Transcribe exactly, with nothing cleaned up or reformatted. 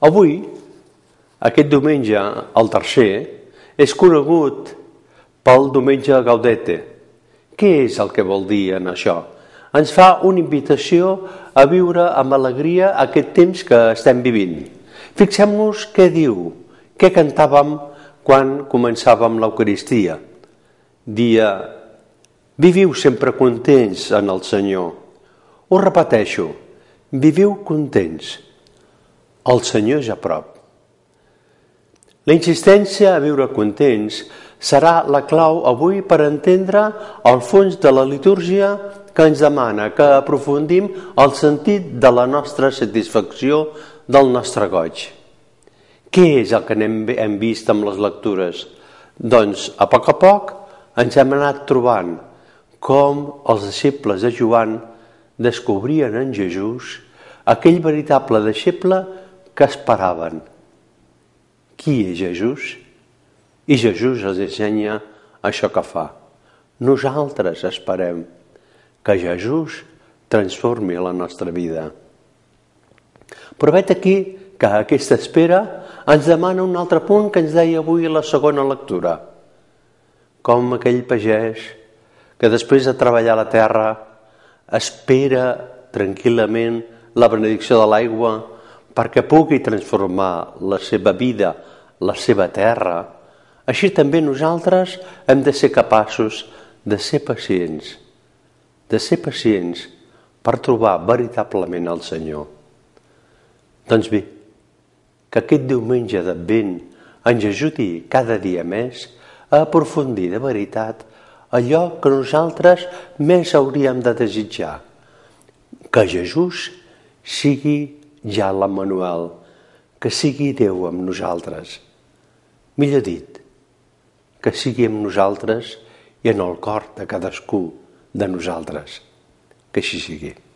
Avui, aquest diumenge, el tercer, és conegut pel diumenge Gaudete. Què és el que vol dir en això? Ens fa una invitació a viure amb alegria aquest temps que estem vivint. Fixem-nos què diu, què cantàvem quan començàvem l'Eucaristia. Dia, viviu sempre contents en el Senyor. Ho repeteixo, viviu contents. El Senyor és a prop. La insistència a viure contents serà la clau avui per entendre el fons de la litúrgia que ens demana que aprofundim el sentit de la nostra satisfacció, del nostre goig. Què és el que hem vist amb les lectures? Doncs, a poc a poc, ens hem anat trobant com els deixebles de Joan descobrien en Jesús aquell veritable deixeble que esperaven. Qui és Jesús? I Jesús els ensenya això que fa. Nosaltres esperem que Jesús transformi la nostra vida. Però vet aquí que aquesta espera ens demana un altre punt que ens deia avui la segona lectura. Com aquell pagès que després de treballar la terra espera tranquil·lament la benedicció de l'aigua perquè pugui transformar la seva vida, la seva terra. Així també nosaltres hem de ser capaços de ser pacients, de ser pacients per trobar veritablement el Senyor. Doncs bé, que aquest diumenge d'Advent ens ajudi cada dia més a aprofundir de veritat allò que nosaltres més hauríem de desitjar, que Jesús sigui ja l'Emmanuel, que sigui Déu amb nosaltres. Millor dit, que sigui amb nosaltres i en el cor de cadascú de nosaltres. Que així sigui.